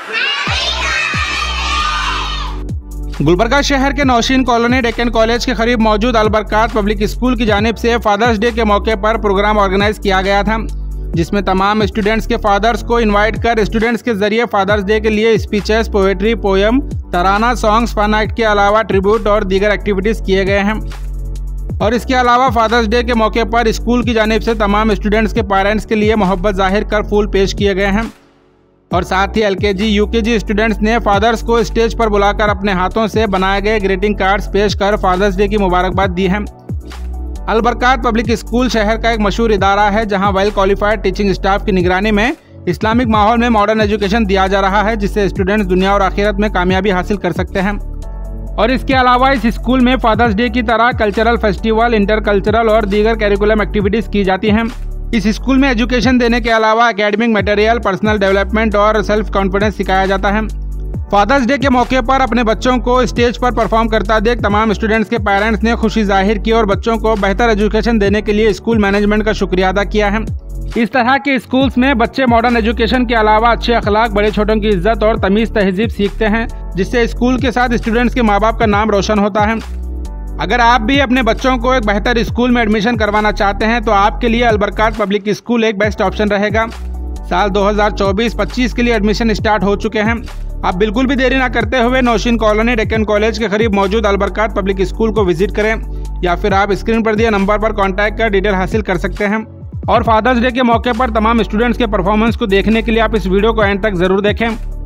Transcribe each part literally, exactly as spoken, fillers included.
गुलबर्गा शहर के Nausheen colony Deccan college के करीब मौजूद अलबरकात पब्लिक स्कूल की जानिब से फादर्स डे के मौके पर प्रोग्राम ऑर्गेनाइज किया गया था, जिसमें तमाम स्टूडेंट्स के फादर्स को इनवाइट कर स्टूडेंट्स के जरिए फादर्स डे के लिए स्पीचेस, पोएट्री, पोयम, तराना, सॉन्ग्स, फन नाइट के अलावा ट्रिब्यूट और दीगर एक्टिविटीज़ किए गए हैं। और इसके अलावा फादर्स डे के मौके पर स्कूल की जानिब से तमाम स्टूडेंट्स के पेरेंट्स के लिए मोहब्बत जाहिर कर फूल पेश किए गए हैं। और साथ ही एलकेजी, यूकेजी स्टूडेंट्स ने फादर्स को स्टेज पर बुलाकर अपने हाथों से बनाए गए ग्रीटिंग कार्ड्स पेश कर फादर्स डे की मुबारकबाद दी है। अलबरकात पब्लिक स्कूल शहर का एक मशहूर इदारा है, जहां वेल क्वालिफाइड टीचिंग स्टाफ की निगरानी में इस्लामिक माहौल में मॉडर्न एजुकेशन दिया जा रहा है, जिससे स्टूडेंट्स दुनिया और आखिरत में कामयाबी हासिल कर सकते हैं। और इसके अलावा इस स्कूल में फादर्स डे की तरह कल्चरल फेस्टिवल, इंटर कल्चरल और दीगर करिकुलम एक्टिविटीज़ की जाती हैं। इस स्कूल में एजुकेशन देने के अलावा एकेडमिक मटेरियल, पर्सनल डेवलपमेंट और सेल्फ कॉन्फिडेंस सिखाया जाता है। फादर्स डे के मौके पर अपने बच्चों को स्टेज पर परफॉर्म करता देख तमाम स्टूडेंट्स के पेरेंट्स ने खुशी जाहिर की और बच्चों को बेहतर एजुकेशन देने के लिए स्कूल मैनेजमेंट का शुक्रिया अदा किया है। इस तरह के स्कूल्स में बच्चे मॉडर्न एजुकेशन के अलावा अच्छे अखलाक, बड़े छोटों की इज्जत और तमीज़ तहजीब सीखते हैं, जिससे स्कूल के साथ स्टूडेंट्स के माँ बाप का नाम रोशन होता है। अगर आप भी अपने बच्चों को एक बेहतर स्कूल में एडमिशन करवाना चाहते हैं तो आपके लिए अलबरकात पब्लिक स्कूल एक बेस्ट ऑप्शन रहेगा। साल दो हज़ार चौबीस पच्चीस के लिए एडमिशन स्टार्ट हो चुके हैं। आप बिल्कुल भी देरी ना करते हुए नौशीन कॉलोनी डेक्कन कॉलेज के करीब मौजूद अलबरकात पब्लिक स्कूल को विजिट करें, या फिर आप स्क्रीन पर दिए नंबर पर कॉन्टैक्ट कर डिटेल हासिल कर सकते हैं। और फादर्स डे के मौके पर तमाम स्टूडेंट्स के परफॉर्मेंस को देखने के लिए आप इस वीडियो को एंड तक जरूर देखें।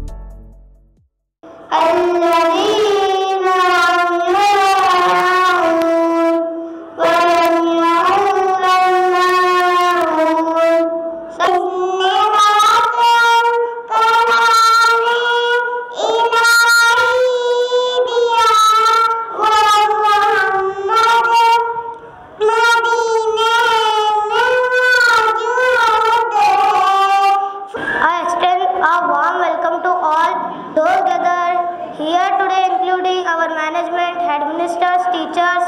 Here today, including our management, administrators, teachers.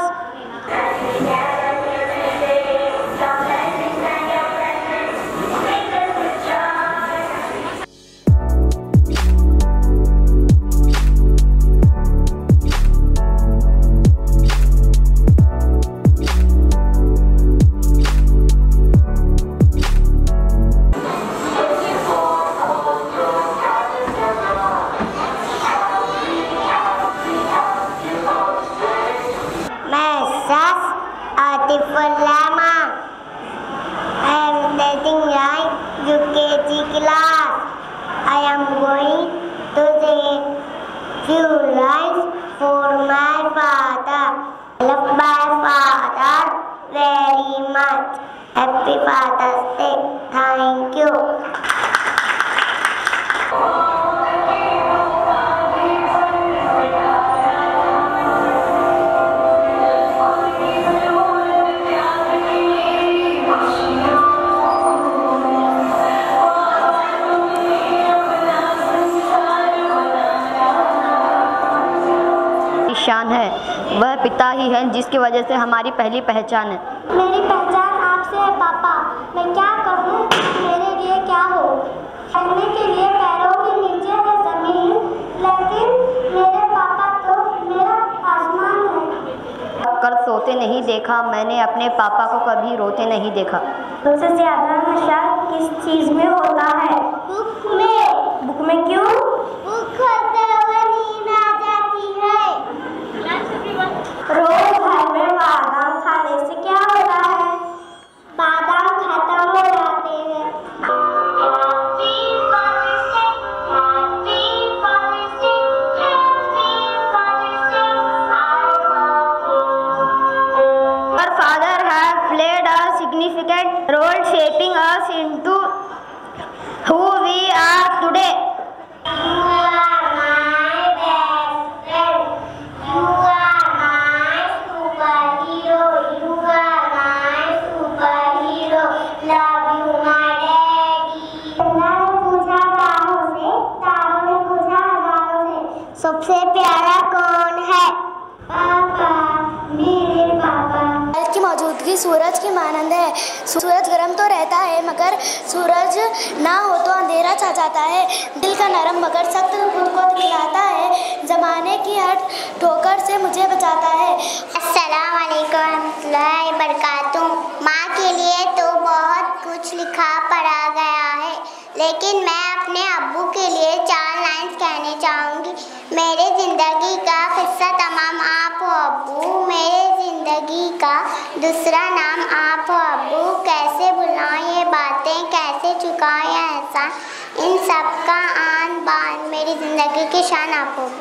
Lama. I am studying in U K G class. I am going to say few lines for my father. I love my father very much. Happy Father's Day. Thank you. शान है, वह पिता ही है जिसकी वजह से हमारी पहली पहचान है। मेरी पहचान आपसे है पापा। मैं क्या कहूँ, मेरे लिए क्या हो। चलने के लिए पैरों के नीचे है ज़मीन, लेकिन मेरे पापा तो मेरा आसमान है। कर सोते नहीं देखा मैंने अपने पापा को, कभी रोते नहीं देखा। सबसे ज़्यादा नशा किस चीज़ में होता है? बुक में। बुक में क्यों? बुक खोलते हुए नींद आ जाती है। रोज घर में बादाम खाने से क्या होता है? बादाम खत्म हो जाते हैं। Our father has played a significant role shaping us into who we are today. सबसे प्यारा कौन है? पापा, मेरे पापा। की मौजूदगी कि सूरज की मानंद है। सूरज गर्म तो रहता है मगर सूरज ना हो तो अंधेरा छा जाता है। दिल का नरम मगर सख्त खुद को दिलाता है। ज़माने की हर ठोकर से मुझे बचाता है। अस्सलाम वालेकुम रहमतुल्लाहि बरकातुहू। माँ के लिए तो बहुत कुछ लिखा पढ़ा गया है, लेकिन मैं अपने अब्बू के लिए चार लाइन्स कहने चाहूँगी। मेरे ज़िंदगी का किस्सा तमाम आप हो अब्बू, मेरे ज़िंदगी का दूसरा नाम आप हो अब्बू। कैसे भुलाऊं ये बातें, कैसे चुकाऊं ये एहसान, इन सब का आन बान मेरी ज़िंदगी की शान आप हो।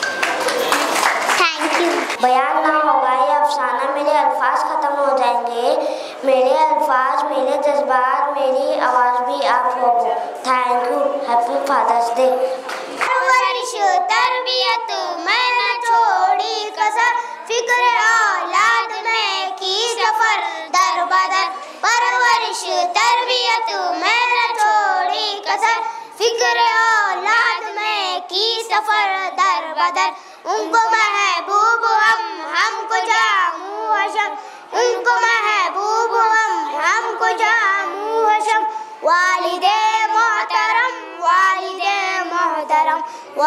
Thank you. बयान ना होगा ये अफसाना, मेरे अल्फाज ख़त्म हो जाएंगे। मेरे अल्फाज, मेरे जज्बात, मेरी आवाज़ भी आप हो। Thank you. Happy father's day. परवरिश तरबियत मैं न छोड़ी कसर, फिक्र औलाद में की सफर दर बदर। परवरिश तरबियत मैं न छोड़ी कसर, फिक्र औलाद में की सफर दर बदर। उनको महबूब हम हमको जामू हशम, उनको महबूब हम हमको जामू हशम। वालिदे मोहतरम, वालिदे मोहतरम।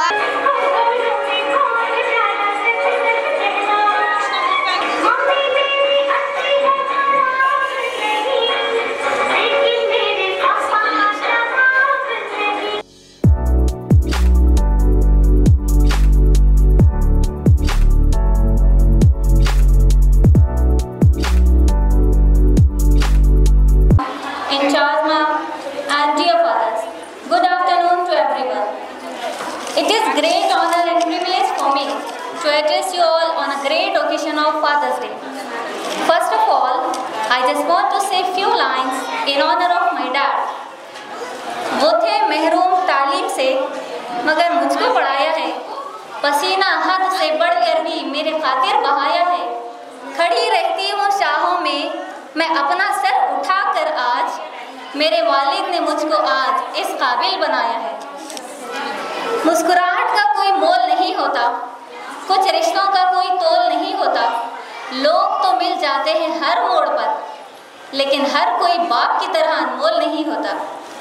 It is great honor and privilege for me to address you all on a great occasion of Father's Day. First of all, I just want to say few lines in honor of my dad. वो थे महरूम तालीम से मगर मुझको पढ़ाया है, पसीना हद से बढ़कर भी मेरे खातिर बहाया है। खड़ी रहती हूँ शाहों में मैं अपना सर उठाकर आज, मेरे वालिद ने मुझको आज इस काबिल बनाया है। मुस्कुराहट का कोई मोल नहीं होता, कुछ रिश्तों का कोई तोल नहीं होता। लोग तो मिल जाते हैं हर मोड़ पर, लेकिन हर कोई बाप की तरह अनमोल नहीं होता।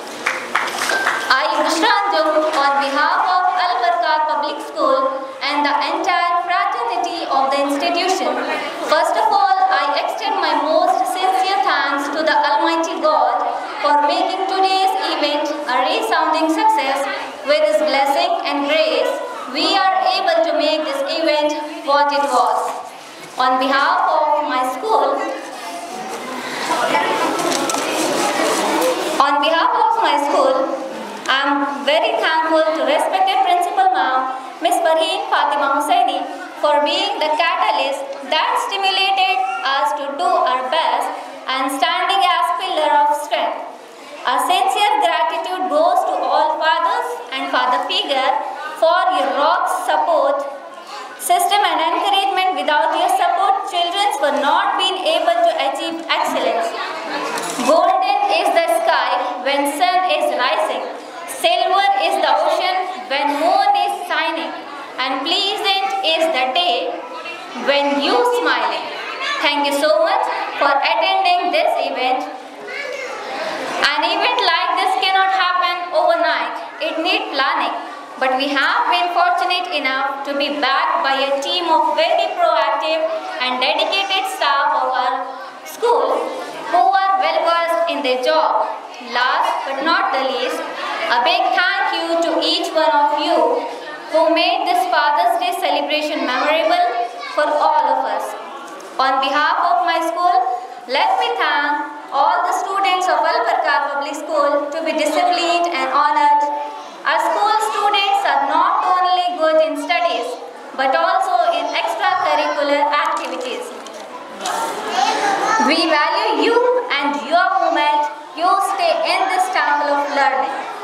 I Bushra Anjum on behalf of Al Barkat Public School and the entire fraternity of the institution. First of all, I extend my most sincere thanks to the Almighty God for making today's event a resounding success. With His blessing and grace, we are able to make this event what it was. On behalf of my school, on behalf of my school, I am very thankful to respected Principal Ma'am, Miss Farheen Fatima Hussaini, for being the catalyst that stimulated us to do our best and standing as pillar of strength. A sincere gratitude goes to all fathers and father figure for your rock support system and encouragement. Without your support, children were not been able to achieve excellence. Golden is the sky when sun is rising. Silver is the ocean when moon is shining. And pleasant is the day when you smiling. Thank you so much for attending this event. An event like this cannot happen overnight. It needs planning. But we have been fortunate enough to be backed by a team of very proactive and dedicated staff of our school who are well versed in their job. Last but not the least, a big thank you to each one of you who made this Father's Day celebration memorable for all of us. On behalf of my school, let me thank all the students of Al Barkat Public School to be disciplined and honored. Our school students are not only good in studies, but also in extracurricular activities. We value you and your moment. You stay in this temple of learning.